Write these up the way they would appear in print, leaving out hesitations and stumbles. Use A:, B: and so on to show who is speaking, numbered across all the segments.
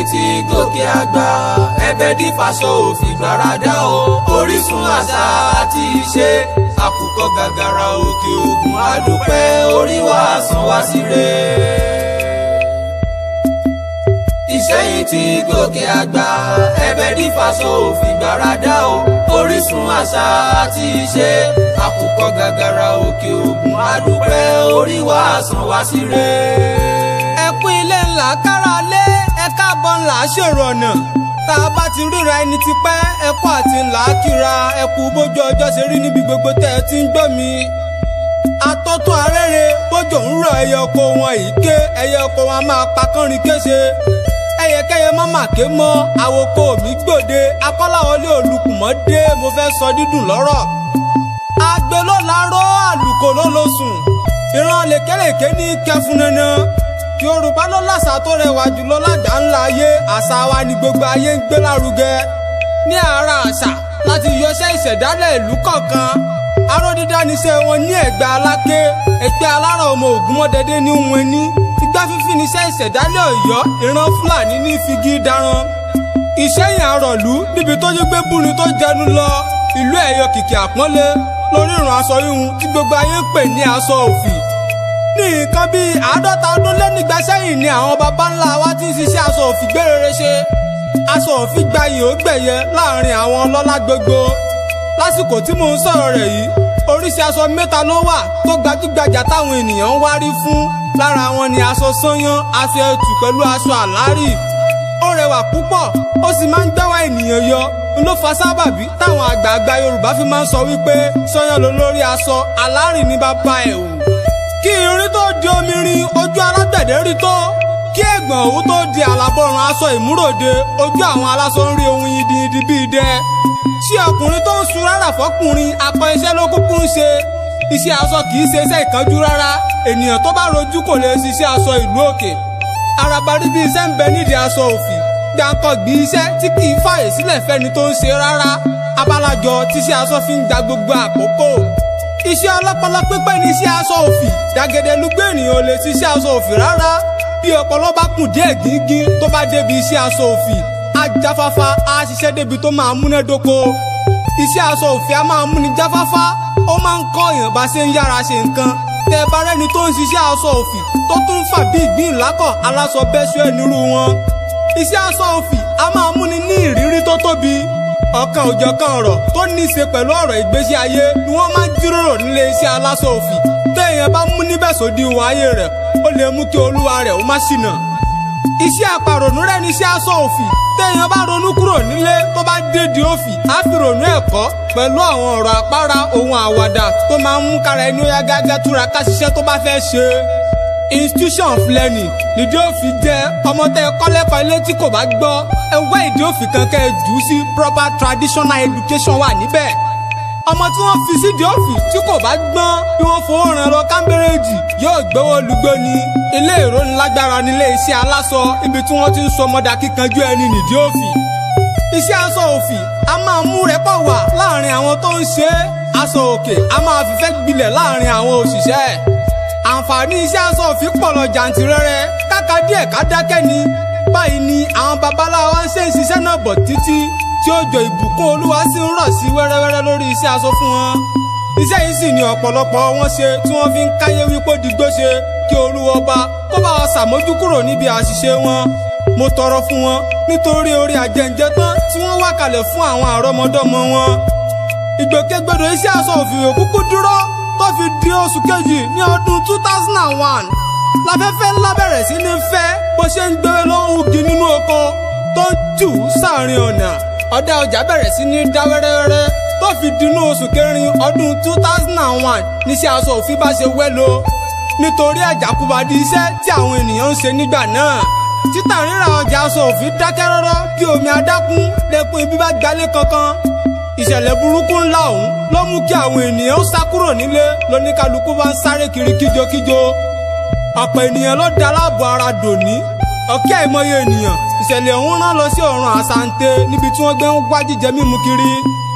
A: ti gòkè àgbà ẹ̀bẹ̀ dí f'Aṣọ Ofi gbàràdá o orísun àṣà àti ìṣe àkùkọ gàgàrà òkè ògùn adúpẹ́ orí wa sàn wá síre. Ìṣẹ́yìn ti gòkè àgbà ẹ̀bẹ̀ dí f'Aṣọ Ofi gbàràdá o orísun àṣà àti ìṣe àkùkọ gàgàrà òkè ògùn adúpẹ́ orí wa sàn wá síre.
B: Ẹkún ilé ńlá kára lé ẹ̀ka bọ́ ńlá ṣèrò ọ̀nà tá a bá ti ríra ẹni ti pẹ́ ẹkún àti ńlá kíra ẹkú bójú ọjọ́ ṣe rí níbi gbogbo tẹ́ ẹ ti ń gbọ́ mi. Atọ́tún arére bójú ń rọ ẹyẹ ọkọ wọn yìí ké ẹyẹ ọkọ wọn máa pa kánrin kéṣe ẹyẹkẹyẹ má ké mọ́ àwòkọ mi gbòde akọ́láwọlé olùkùmọ́dé mo fẹ́ sọ dídùn lọ́rọ̀. Agbe ló láró àlùkò ló lọ sùn ìran lèkélèké ní kẹfun nana. Yorùbá ló láṣà tó rẹwà jùlọ lájà ńlá ayé àṣà wa ni gbogbo ayé ń gbé lárugẹ. Ní ara àṣà láti yọṣẹ́ ìṣẹ̀dálẹ̀ ìlú kọ̀ọ̀kan aródídá níṣẹ́ wọn ní Ẹ̀gbá Aláké ẹgbẹ́ alára ọmọ Ògúnmọ́dẹ́dẹ́ ní wọn ní igbá fífi níṣẹ́ ìṣẹ̀dálẹ̀ Ọ̀yọ́ ìran Fúlàní ní figi daran. Ìṣẹ́yìn àrọ̀lú níbi tó yí gbé búni tó jẹnu lọ ìlú ẹ̀yọ kìkì àpọ́nlé lórí ìrùn aṣọ híhun tí gbogbo ayé ń pè ní Aṣọ Ofi. Ní nǹkan bíi 50 ọdún lẹ́nìgbà sẹ́yìn ni àwọn baba ńlá wa ti ń ṣiṣẹ́ Aṣọ Ofi gbérere ṣe. Aṣọ Ofi gbayì ó gbẹ̀yẹ láàrin àwọn ọlọ́lá gbogbo. Lásìkò tí mò ń sọ̀rọ̀ rẹ̀ yìí oríṣi aṣọ mẹ́ta ló wà tó gbajúgbajà táwọn ènìyàn ń wárí fún. Lára wọn ni aṣọ sányán aṣọ ẹtù pẹ̀lú aṣọ àlárì. Ó rẹwà púpọ̀ ó sì máa ń gbẹ́wà ènìyàn yọ ló fa sábàbí táwọn àgbààgbà Yorùbá fi máa ń sọ wípé sányán ló lórí aṣọ àlárì ní bàbá ẹ̀ wò. Kí irin tó di omi rin ojú alágbẹ̀dẹ rí tó kí ẹ̀gbọ̀n òwú tó di àlàbọ̀rùn aṣọ ìmúròde ojú àwọn aláṣọ ń rí ohun yidiyidi bíi dẹ. Ṣé ọkùnrin tó ń sun rárá fọkùnrin akọ iṣẹ́ ló kúkú ń ṣe. Iṣẹ́ aṣọ kì í ṣe iṣẹ́ ìkánjú rárá ènìyàn tó bá rojú kò lè ṣiṣẹ́ aṣọ ìlú òkè. Àràbàrí bí iṣẹ́ ń bẹ nídìí Aṣọ Ofi gbàǹkọ̀gbì iṣẹ́ tí kì í fààyè sílẹ̀ fẹ́ni tó ń ṣe rárá abalajọ tíṣẹ́ aṣọ fi ń gba gbogbo àkókò. Iṣẹ́ ọlọ́pọlọ pípẹ́ ní iṣẹ́ Aṣọ Ofi dàgẹ̀dẹ̀ lúgbó ènìyàn ò lè ṣiṣẹ́ Aṣọ Ofi rárá. Bí ọpọlọ bá kùn díẹ̀ gíngín tó bá débi iṣẹ́ Aṣọ Ofi á jáfáfá á ṣiṣẹ́ débi tó máa múnádóko. Iṣẹ́ Aṣọ Ofi á máa múni jáfáfá ó máa ń kọ́ èèyàn bá ṣe ń yára ṣe nǹkan. Tẹ bá rẹ́ni tó ń ṣiṣẹ́ Aṣọ Ofi tó tún fà bí ìgbín ìlákọ̀ aláṣọ bẹ́ṣú ẹ̀ nírú wọn. Iṣẹ́ Aṣọ Ofi á máa múni ní ìrírí tó tóbi. Ọ̀kan òjọ̀kan ọ̀rọ̀ tó ní í ṣe pẹ̀lú ọ̀rọ̀ ìgbésí ayé ni wọ́n máa ń jíròrò nílé iṣẹ́ Aṣọ Ofi. Téèyàn bá mú níbẹ̀ sódì ìwọ̀n ayé rẹ̀ ó lè mú kí olúwa rẹ̀ ó má ṣìnà. Iṣẹ́ àpàrònú rẹ̀ ní iṣẹ́ Aṣọ Ofi. Téèyàn bá ronú kúrò nílé tó bá dédi òfì á fi ronú ẹ̀kọ́ pẹ̀lú àwọn ọ̀rọ̀ àpárá ohun àwàdà tó máa ń mú kára ẹni ó yá gágá túraká ṣiṣẹ́ tó bá fẹ́ ṣe. Institution of learning nídìí òfì jẹ́ ọmọ tẹ kọ́lẹ́kọ̀ọ́ ilé tí kò bá gbọ́ ẹ wá ìdí òfì kankan ẹ jù ú sí proper traditional education wà níbẹ̀. Ọmọ tí wọ́n fi sídìí òfì tí kò bá gbọ́n bí wọ́n fowó ràn lọ Cambridge yóò gbowó lùgbó ni. Ilé ìrónilágbára nílé iṣẹ́ aláṣọ ibi tí wọ́n ti ń sọ ọmọdé akíkanjú ẹni nídìí òfì. Iṣẹ́ Aṣọ Ofi a máa mú rẹ́pọ̀ wà láàrin àwọn tó ń ṣe é. Aṣọ òkè a máa fìfẹ́ gbilẹ̀ láàrin àwọn òṣìṣẹ́. Àǹfààní iṣẹ́ Aṣọ Ofi pọ̀ lọ jàǹtìrẹrẹ káka díẹ̀ ká dákẹ́ ni. Báyìí ni àwọn babaláwa ń ṣe ìṣiṣẹ́ náà bọ̀ títí tí òjò ìbùkún Olúwa sì ń rọ̀ sí wẹ́rẹ́wẹ́rẹ́ lórí iṣẹ́ aṣọ fún wọn. Iṣẹ́ yìí sì ni ọ̀pọ̀lọpọ̀ wọn ṣe tí wọ́n fi ń káyé wípé dìgbò ṣe kí Olúwa ọba kó bá wa ṣàmójúkúrò níbi àṣìṣe wọn. Mo tọrọ fún wọn nítorí orí àjẹǹjẹ tán tí wọ́n wá kalẹ̀ fún àwọn àrọ́mọdọ́mọ wọn. Ìgbòkègbodò iṣẹ́ Aṣọ Ofi òkúkú dúró tó fi di oṣù kejì ní ọdún 2001 láfẹ́fẹ́ ńlá bẹ̀rẹ̀ sí ní fẹ́ bó ṣe ń gbé lọ́hùn igi nínú oko tó ń jù sáàrin ọ̀nà. Ọ̀dà ọjà bẹ̀rẹ̀ sí ní dá wẹ́rẹ́wẹ́rẹ́ tó fi dínú oṣù kẹrin ọdún 2001 níṣẹ́ Aṣọ Ofi bá ṣe wẹ́lo nítorí àjàkúbadì iṣẹ́ tí àwọn ènìyàn ń ṣe nígbà náà. Títà rírà ọjà Aṣọ Ofi dákẹ́ rọ́rọ́ bí omi adákún lẹ́kùn ibi bá gbalé kankan. Ìṣẹ̀lẹ̀ burúkú ńlá ọ̀hún ló mú kí àwọn ènìyàn sá kúrò nílé lóníkálukú bá ń sáré kiri kíjokíjo. Ọ̀pọ̀ ènìyàn ló da láàbò ara dòní. Ọ̀kẹ́ àìmọye ènìyàn ìṣẹ̀lẹ̀ ọ̀hún rán lọ sí ọ̀run àsante níbi tí wọ́n gbé ń wá jíjẹ mímu kiri.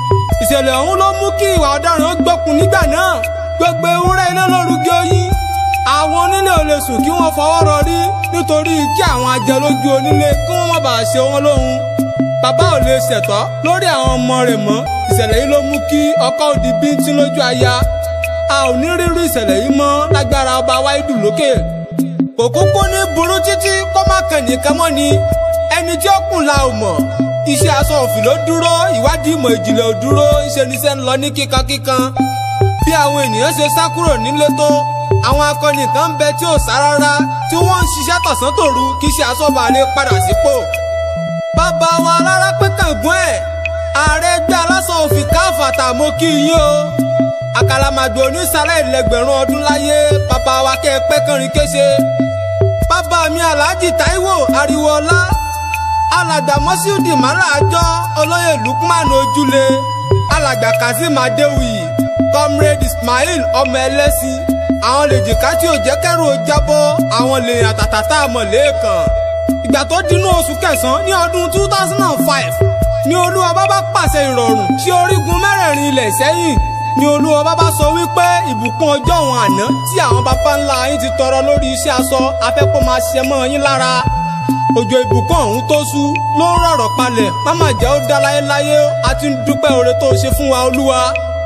B: Ìṣẹ̀lẹ̀ ọ̀hún ló mú kí ìwà ọ̀daràn gbókun nígbà náà. Gbogbo ewúrẹ́ ilé lórúkẹ oyin àwọn onílé ò lè sùn kí wọ́n fọwọ́ rọrí nítorí kí àwọn ajẹlójú onílé kí wọ́n má bàa ṣe wọ́n lóhun. Bàbá ò lè ṣẹ̀tọ́ lórí àwọn ọmọ rẹ̀ mọ́. Ìṣẹ̀lẹ̀ yìí ló mú kí ọkọ ó di bíntín lójú aya. A ò ní rírú ìṣẹ̀lẹ̀ yìí mọ́ lágbára ọba wáídù lókè. Kò kúkú ní burú títí kó má kàn nìkan mọ́ ni. Ẹni tí ó kùn la ò mọ̀. Iṣẹ́ Aṣọ Ofi ló dúró, ìwádìí ìmọ̀ ìjìnlẹ̀ ò dúró, iṣẹ́ níṣẹ́ ń lọ ní kíkankíkan. Bí àwọn ènìyàn ṣe sá kúrò nílé tó, àwọn akọni kan ń bẹ tí ò sá rárá, tí wọ́n ń ṣiṣẹ́ tọ̀sán tòru kí iṣẹ́ aṣọ bá lè padà sípò. Bàbá wa lára pé kàngún ẹ̀, ààrẹ ẹgbẹ́ Aláṣọ Ofi káfàtà mo kí yín o. Àkàlàmàgbò onísàlẹ̀ ìlẹgbẹ̀rún ọdún láyé, bàbá wa kẹ́ ẹ pẹ́ kánrin kéṣe. Bàbá mi Alhaji Taiwo Ariwoọlá, alàgbà Mọ́síùdì Màrà Àjọ, olóyè Lukman Ojúlé, alàgbà Kazeem Adéwì, comrade Ismail ọmọ ẹlẹ́sìn, àwọn lèjìká tí ò jẹ́ kẹ́rù ó jábọ́, àwọn lèèyàn àtàtàtà àmọ̀lẹ́ẹ̀kan. Ìgbà tó dínú oṣù kẹsàn-án ní ọdún 2005 ni Olúwa bá pàṣẹ ìrọ̀rùn sí orígun mẹ́rẹ̀ẹ̀rin ilẹ̀ sẹ́yìn. Ni Olúwa bá sọ wípé ìbùkún ọjọ́ òun àná tí àwọn baba ńlá yín ti tọrọ lórí iṣẹ́ aṣọ afẹ́kọ́ máa ṣe mọ́ yín lára. Òjò ìbùkún ọ̀hún tó sú ló ń rọ̀rọ̀ palẹ̀, máma jẹ́ ó dá láyéláyé, a ti ń dúpẹ́ oore tó ṣe fún wa Olúwa.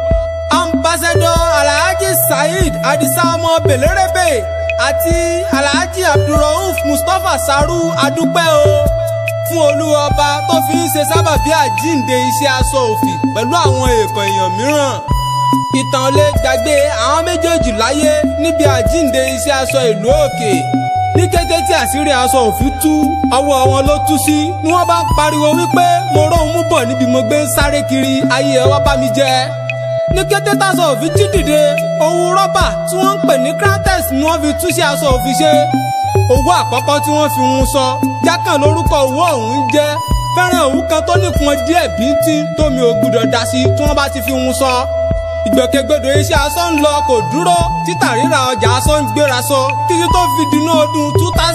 B: Ambassador Alhaji Saheed Adisa ọmọ Belerebe àti Alhaji Abdulrauf Mustapha Saru adúpẹ́ o fún Olúwa ọba tó fi ń ṣe sábàbí àjíǹde iṣẹ́ Aṣọ Ofi pẹ̀lú àwọn èèkàn èèyàn mìíràn. Ìtàn lè gbàgbé àwọn méjèèjì láyé níbi àjíǹde iṣẹ́ aṣọ ìlú òkè. Ní kété tí àṣírí Aṣọ Ofi tú, ọwọ́ wọn ló tú sí ni wọ́n bá ń pariwo wípé mo róhun mú bọ̀ níbi mo gbé ń sáré kiri, ayé ẹ wá bá mi jẹ. Ní kété t'Aṣọ Ofi jí dìde, òwú rọ́bà tí wọ́n ń pè ní krates ni wọ́n fi túṣẹ́ Aṣọ Ofi ṣe. Owó àkọ́kọ́ tí wọ́n fi hun sọ, jákàn lórúkọ owó ọ̀hún jẹ́. Fẹ́ràn òwú kan tó nípọn díẹ̀ bíntín tómi ò gbúdọ̀ dá sí tí wọ́n bá ti fi hun sọ. Ìgbòkègbodò iṣẹ́ aṣọ ń lọ kò dúró, títà rírà ọjà aṣọ ń gbéra sọ títí tó fi dínú ọdún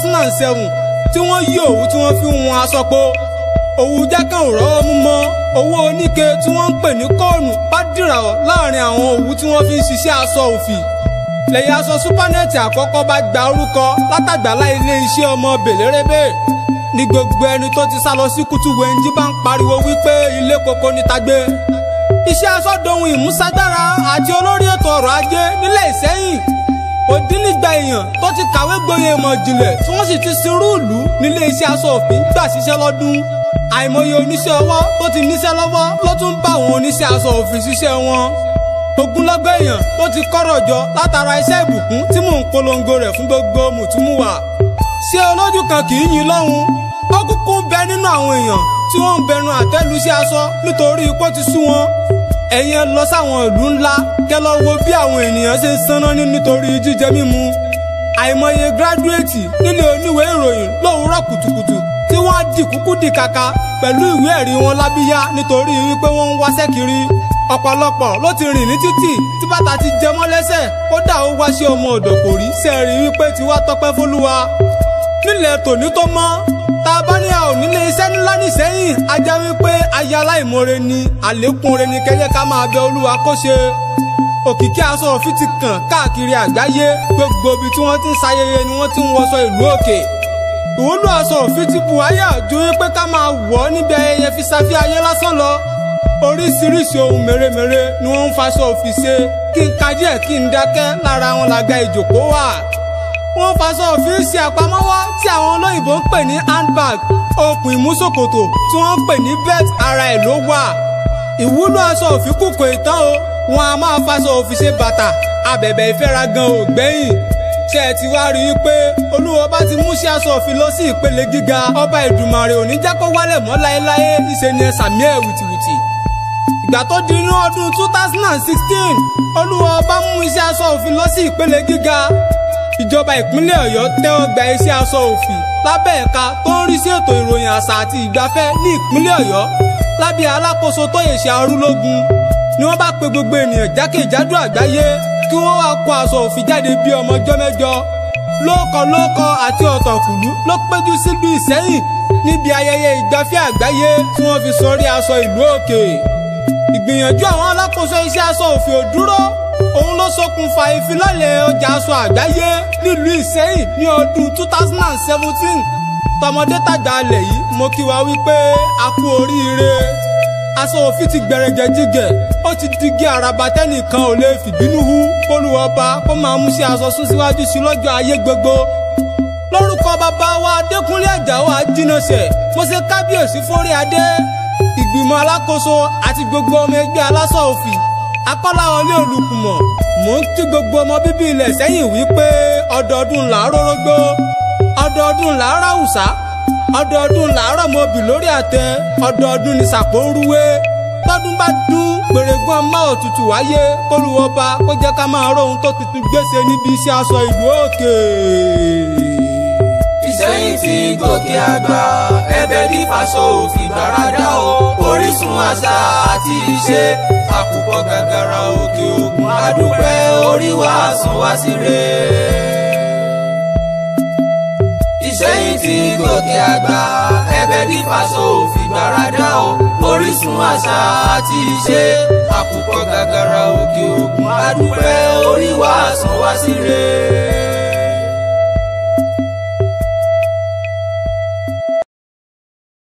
B: 2007 tí wọ́n yí òwú tí wọ́n fi hun aṣọ po. Òwú jákàn ò rọ́wọ́ mú mọ́, owó oníke tí wọ́n ń pè ní kóònù bá dìràwọ̀ láàrin àwọn òwú tí wọ́n fi ń ṣiṣẹ́ Aṣọ Ofi. Lẹ́yìn aṣọ súpánẹ́ẹ̀tì àkọ́kọ́ bá gba orúkọ látàgbàlá ilé iṣẹ́ ọmọ Belerebe ní gbogbo ẹni tó ti sá lọ sí kútù wẹ̀njí bá ń pariwo wípé ilé koko ní tagbé. Iṣẹ́ aṣọ dohun ìmúṣagbára àti olórí ètò ọrọ̀ ajé nílẹ̀ Ìṣẹ́yìn. Òdínnígba èèyàn tó ti kàwé gboyè ìmọ̀ ìjìnlẹ̀ tí wọ́n sì ti sinrú ìlú nílé iṣẹ́ Aṣọ Ofi gbà ṣiṣẹ́ lọ́dún. Àìmọye oníṣẹ́ ọwọ́ tó ti níṣẹ́ lọ́wọ́ ló tún bá àwọn oníṣẹ́ Aṣọ Ofi ṣiṣẹ́ wọn. Ogunlọ́gọ̀ èèyàn tó ti kọ́rọ̀ jọ látara iṣẹ́ ìbùkún tí mò ń polongo rẹ̀ fún gbogbo mùtúmùwà. Ṣé olójú kan kì í yin lọ́hùn? Ó kúkú ń bẹ nínú àwọn èèyàn tí wọ́n ń bẹnu àtẹ́lu iṣẹ́ aṣọ nítorí ipò ti sú wọn. Ẹ̀yin lọ sáwọn ìlú ńlá kẹ́ lọ wo bí àwọn ènìyàn ṣe ń sanná nítorí jíjẹ mímu. Àìmọye gíráduétì nílé oníwèé ìròyìn lówùúrọ̀ kùtùkùtù tí wọ́n á dì kúkú dì kàkà pẹ̀lú ìwé ẹ̀rí wọn lábíyá nítorí wípé wọ́n ń wáṣẹ́ kiri. Ọ̀pọ̀lọpọ̀ ló ti rìn ní títì tí bàtà ti jẹ mọ́ lẹ́sẹ̀, kódà ó wá sí ọmọ ọ̀dọ̀ kò rí sẹ́ẹ̀rí wípé tiwa tọpẹ́ fÓlúwa. Nílẹ̀ tòní tó mọ́, tá a bá ní a ò nílé iṣẹ́ ńlá nísẹ́yìn, a jẹ́ wípé aya aláìmoore ni, àlékún oore ni kẹ́yẹ ká máa bẹ Olúwa kó ṣe. Òkìkí Aṣọ Ofi ti kàn káàkiri àgbáyé, gbogbo ibi tí wọ́n ti ń ṣayẹyẹ ni wọ́n ti ń wọṣọ ìlú òkè. Ìwúlò Aṣọ Ofi ti bu ayé àjò wípé ká máa wọ̀ ọ́ níbi ayẹyẹ fi ṣàfi ayé lásán lọ. Oríṣiríṣi ohun mèremère ni wọ́n ń f'Aṣọ Ofi ṣe, kí n ka díẹ̀ kí n dákẹ́ lára wọn làga ìjòkó wà. Wọ́n f'Aṣọ Ofi ṣe àpamọ́wọ́ tí àwọn olóyìnbó ń pè ní handbag, okùn ìmúṣòkòtò tí wọ́n ń pè ní belt ara ẹ̀ ló wà. Ìwúlò Aṣọ Ofi kù kò tán o, wọn a máa f'Aṣọ Ofi ṣe bàtà, abẹ̀bẹ̀ ìfẹ́ra gan ò gbẹ́yìn. Ṣé ẹ ti wá rí i pé Olúwa bá ti mú sí Aṣọ Ofi lọ sí ìpele gíga, ọba Èdùmàrè ò ní jẹ́ kó wálẹ̀ mọ́ láéláé, ìṣe ni ẹ sàmí ẹ̀ wìtìwìtì. Ìgbà tó di inú ọdún 2016, Olúwa bá mú iṣẹ́ Aṣọ Ofi lọ sí ìpele gíga. Ìjọba ìpínlẹ̀ Ọ̀yọ́ tẹ́wọ́ gba iṣẹ́ Aṣọ Ofi lábẹ́ ẹ̀ka tó ń rí sí ètò ìròyìn àṣà àti ìgbafẹ́ ní ìpínlẹ̀ Ọ̀yọ́ lábẹ́ alákòóso Tóyèṣe Arúlógún. Ni wọ́n bá pe gbogbo ènìyàn jákèjádò àgbáyé kí wọ́n wá kó Aṣọ Ofi jáde bí ọmọ ọjọ́ mẹ́jọ. Lóòkọ àti ọ̀tọ̀kùlú ló péjú sílùú Ìṣẹ́yìn níbi ayẹyẹ ìgbafẹ́ àgbáyé tí wọ́n fi sọrí aṣọ ìlú òkè. Ìgbìyànjú àwọn alákòóso iṣẹ́ Aṣọ Ofi ò dúró, òun ló ṣokùnfà ìfilọ́lẹ̀ ọjà aṣọ àgbáyé nílùú Ìṣẹ́yìn ní ọdún 2017. tọmọdé tàgbà alẹ̀ yìí mo kí wa wípé a kú oríire. Aṣọ Ofi ti gbẹrẹjẹ jíjẹ, ó ti digi àràbà tẹ́nìkan ò lè fìbínú hu. Olúwọba kó máa mú sí aṣọ sún síwájú sí lọ́jọ́ ayé gbogbo. Lórúkọ bàbá wa Adékúnlé Àjàó Àjínàṣẹ̀, mo ṣe kábíyèsí fórí adé, ìgbìmọ̀ alákòóso àti gbogbo ọmọ ẹgbẹ́ Aláṣọ Ofi. Akọ́láwọlé Olùkùmọ̀, mò ń kí gbogbo ọmọ bíbí ilẹ̀ Ìṣẹ́yìn wípé ọdọọdún làárọ̀ rógbó, ọdọọdún làárọ̀ àwùsá, ọdọọdún làárọ̀ mọ́bì lórí àtẹ, ọdọọdún ní sàpò ń rúwé. Tọ́dún bá dún gbèrègùn ọmọ òtútù wáyé, kólúwọba kó jẹ́ ká máa rọ ohun tó tuntun gbèsè níbi iṣẹ́ aṣọ ìlú òkè.
A: Ìṣẹ́yìn ti gòkè àgbà, ẹ̀bẹ̀ ní f'Aṣọ Ofi gbàràdá o. Orísun àṣà àti ìṣe, àkùkọ gàgàrà òkè ògùn. Adúpẹ́ orí wa sàn wá síre. Ìṣẹ́yìn ti gòkè àgbà, ẹ̀bẹ̀ ní f'Aṣọ Ofi gbàràdá o. Orísun àṣà àti ìṣe, àkùkọ gàgàrà òkè ògùn. Adúpẹ́ orí wa sàn wá síre.